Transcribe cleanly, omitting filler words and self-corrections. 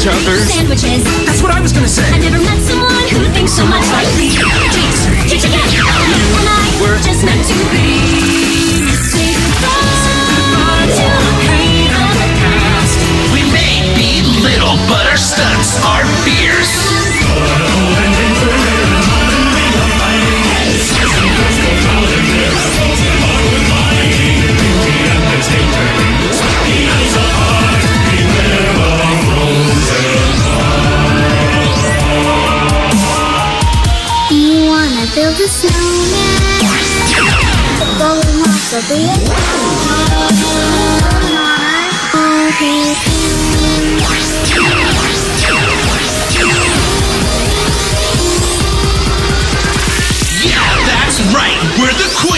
other. Sandwiches. That's what I was gonna say. I never met someone who thinks so much like me. Teach again. And I were just meant to be. Say goodbye to the pain of the past. We may be little, but our stunts are fierce. You wanna build a snowman? The golden moss will be it. Yeah, that's right. We're the queen.